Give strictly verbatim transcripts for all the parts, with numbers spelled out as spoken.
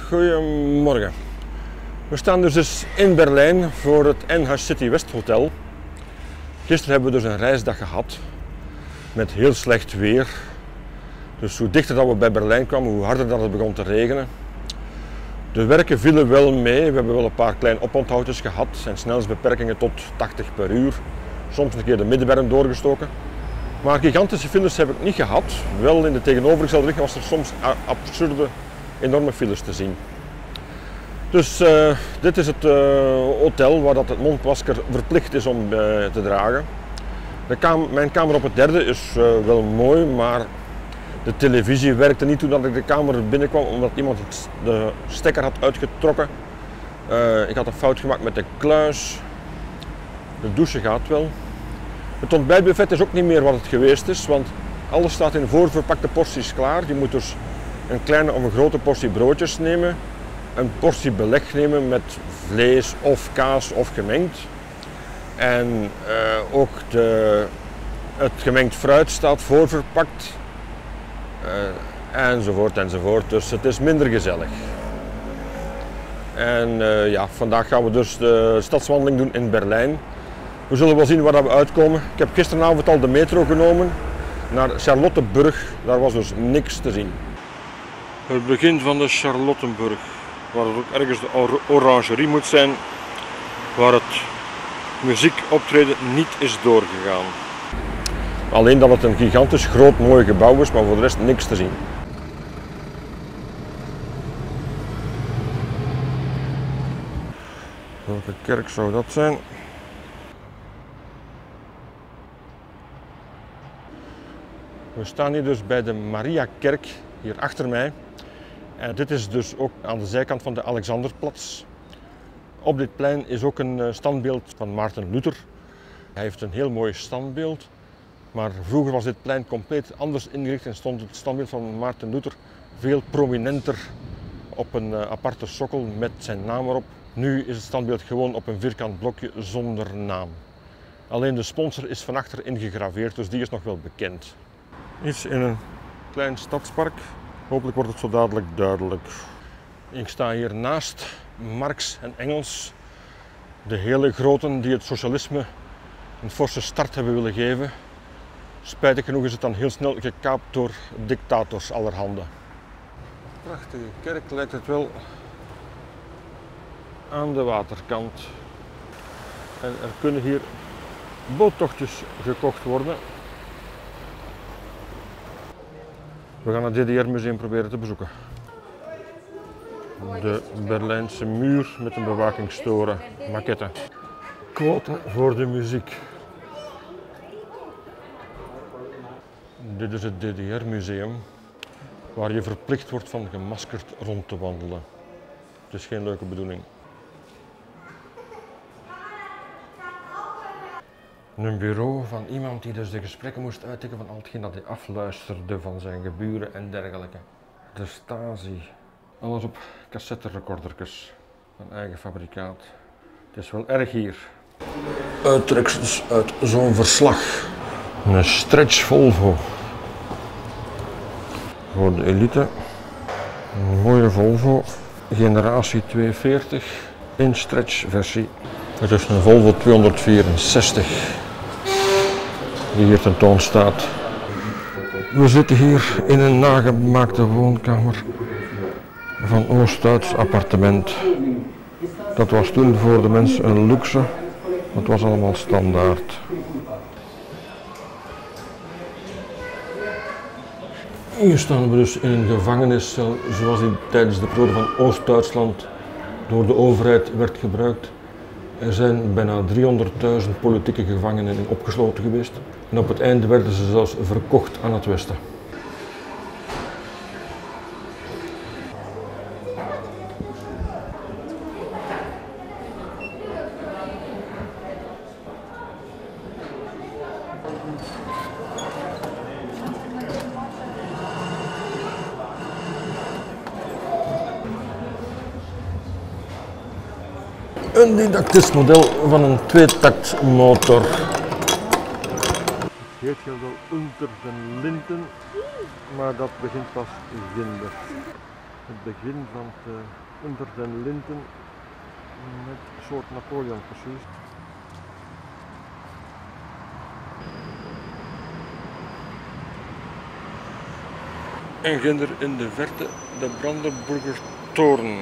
Goedemorgen. We staan dus, dus in Berlijn voor het N H City West Hotel. Gisteren hebben we dus een reisdag gehad met heel slecht weer. Dus hoe dichter dat we bij Berlijn kwamen, hoe harder dat het begon te regenen. De werken vielen wel mee. We hebben wel een paar kleine oponthoudjes gehad en snelheidsbeperkingen tot tachtig per uur. Soms een keer de middenberm doorgestoken. Maar gigantische files heb ik niet gehad. Wel in de tegenovergestelde richting was er soms absurde, enorme files te zien. Dus uh, dit is het uh, hotel waar dat het mondmasker verplicht is om uh, te dragen. De kam mijn kamer op het derde is uh, wel mooi, maar de televisie werkte niet toen dat ik de kamer binnenkwam, omdat iemand het, de stekker had uitgetrokken. Uh, ik had een fout gemaakt met de kluis. De douche gaat wel. Het ontbijtbuffet is ook niet meer wat het geweest is, want alles staat in voorverpakte porties klaar. Je moet dus een kleine of een grote portie broodjes nemen, een portie beleg nemen met vlees of kaas of gemengd. En uh, ook de, het gemengd fruit staat voorverpakt, uh, enzovoort enzovoort. Dus het is minder gezellig. En uh, ja, vandaag gaan we dus de stadswandeling doen in Berlijn. We zullen wel zien waar we uitkomen. Ik heb gisteravond al de metro genomen naar Charlottenburg. Daar was dus niks te zien. Het begin van de Charlottenburg, waar het ook ergens de or orangerie moet zijn, waar het muziekoptreden niet is doorgegaan. Alleen dat het een gigantisch groot mooi gebouw is, maar voor de rest niks te zien. Welke kerk zou dat zijn? We staan hier dus bij de Mariakerk, hier achter mij. En dit is dus ook aan de zijkant van de Alexanderplatz. Op dit plein is ook een standbeeld van Maarten Luther. Hij heeft een heel mooi standbeeld, maar vroeger was dit plein compleet anders ingericht en stond het standbeeld van Maarten Luther veel prominenter op een aparte sokkel met zijn naam erop. Nu is het standbeeld gewoon op een vierkant blokje zonder naam. Alleen de sponsor is van achter ingegraveerd, dus die is nog wel bekend. Iets in een klein stadspark. Hopelijk wordt het zo dadelijk duidelijk. Ik sta hier naast Marx en Engels, de hele groten die het socialisme een forse start hebben willen geven. Spijtig genoeg is het dan heel snel gekaapt door dictators allerhande. Prachtige kerk lijkt het wel aan de waterkant. En er kunnen hier boottochtjes gekocht worden. We gaan het D D R-museum proberen te bezoeken. De Berlijnse muur met een bewakingstoren, maquette. Quota voor de muziek. Dit is het D D R-museum, waar je verplicht wordt van gemaskerd rond te wandelen. Het is geen leuke bedoeling. Een bureau van iemand die dus de gesprekken moest uittikken van al hetgeen dat hij afluisterde van zijn geburen en dergelijke. De Stasi. Alles op cassetterecordertjes van eigen fabrikaat. Het is wel erg hier. Uittreksels uit zo'n verslag. Een stretch Volvo. Voor de elite. Een mooie Volvo. Generatie tweehonderdveertig. In stretch versie. Het is een Volvo tweehonderdvierenzestig. Die hier tentoon staat. We zitten hier in een nagemaakte woonkamer van Oost-Duits appartement. Dat was toen voor de mensen een luxe, dat was allemaal standaard. Hier staan we dus in een gevangeniscel zoals die tijdens de periode van Oost-Duitsland door de overheid werd gebruikt. Er zijn bijna driehonderdduizend politieke gevangenen opgesloten geweest en op het einde werden ze zelfs verkocht aan het Westen. Een didactisch model van een tweetaktmotor. Het heet wel Unter den Linden, maar dat begint pas ginder. Het begin van de Onder den Linden met een soort Napoleon precies. En ginder in de verte de Brandenburger Toren.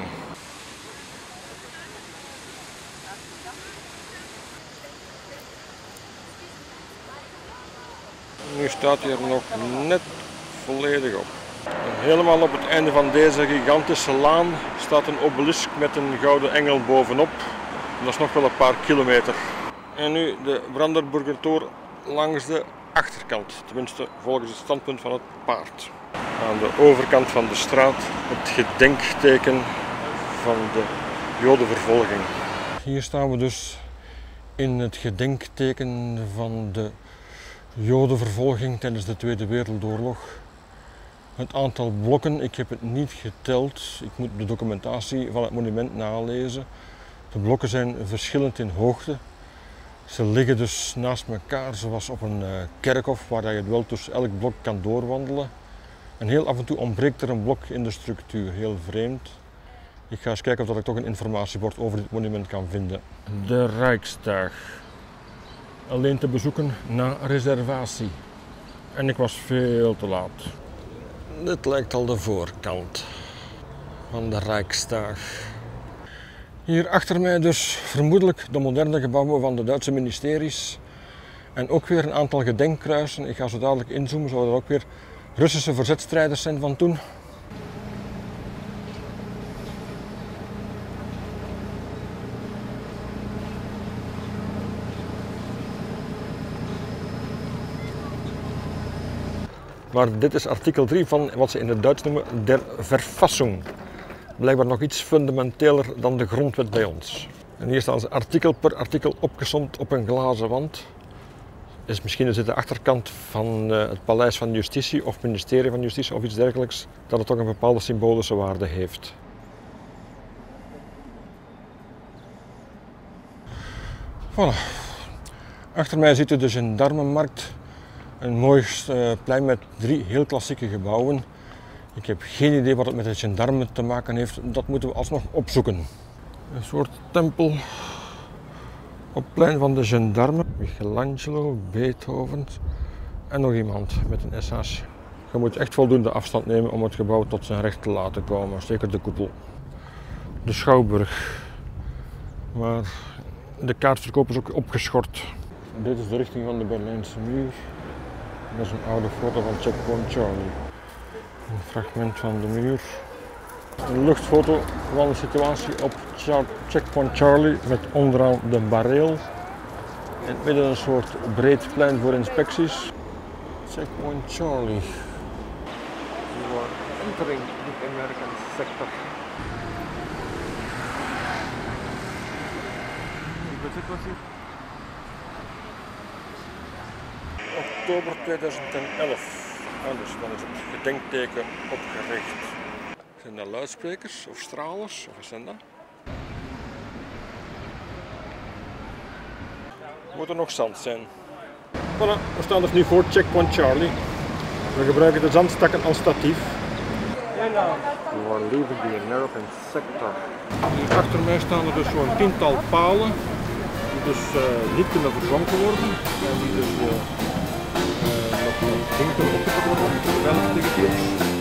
Nu staat hij er nog net volledig op. En helemaal op het einde van deze gigantische laan staat een obelisk met een gouden engel bovenop. En dat is nog wel een paar kilometer. En nu de Brandenburger Toren langs de achterkant, tenminste volgens het standpunt van het paard. Aan de overkant van de straat het gedenkteken van de Jodenvervolging. Hier staan we dus in het gedenkteken van de Jodenvervolging tijdens de Tweede Wereldoorlog. Het aantal blokken, ik heb het niet geteld, ik moet de documentatie van het monument nalezen. De blokken zijn verschillend in hoogte. Ze liggen dus naast elkaar zoals op een kerkhof waar je wel tussen elk blok kan doorwandelen. En heel af en toe ontbreekt er een blok in de structuur, heel vreemd. Ik ga eens kijken of ik toch een informatiebord over dit monument kan vinden. De Rijksdag. Alleen te bezoeken na reservatie. En ik was veel te laat. Dit lijkt al de voorkant van de Rijksdag. Hier achter mij dus vermoedelijk de moderne gebouwen van de Duitse ministeries. En ook weer een aantal gedenkkruisen. Ik ga zo dadelijk inzoomen, zouden er ook weer Russische verzetstrijders zijn van toen. Maar dit is artikel drie van wat ze in het Duits noemen der Verfassung. Blijkbaar nog iets fundamenteler dan de grondwet bij ons. En hier staan ze artikel per artikel opgesomd op een glazen wand. Is misschien is het de achterkant van het Paleis van Justitie of Ministerie van Justitie of iets dergelijks, dat het toch een bepaalde symbolische waarde heeft. Voilà. Achter mij ziet u de Gendarmenmarkt. Een mooi uh, plein met drie heel klassieke gebouwen. Ik heb geen idee wat het met de gendarmen te maken heeft. Dat moeten we alsnog opzoeken. Een soort tempel op het plein van de gendarmen. Michelangelo, Beethoven en nog iemand met een S H. Je moet echt voldoende afstand nemen om het gebouw tot zijn recht te laten komen. Zeker de koepel. De Schouwburg. Maar de kaartverkoop is ook opgeschort. Dit is de richting van de Berlijnse muur. Dat is een oude foto van Checkpoint Charlie. Een fragment van de muur. Een luchtfoto van de situatie op Checkpoint Charlie met onderaan de barreel. In het midden een soort breed plein voor inspecties. Checkpoint Charlie. We are entering the American sector. Oktober tweeduizend elf. En dus dan is het gedenkteken opgericht. Zijn dat luidsprekers of stralers? Of wat zijn dat? Moet er nog zand zijn. Voilà, we staan dus nu voor Checkpoint Charlie. We gebruiken de zandstakken als statief. We are leaving the American sector. Hier achter mij staan er dus zo'n tiental palen die dus uh, niet kunnen verzonken worden. En die dus uh, uh, nog ding kunnen opgepakt worden om te veilig te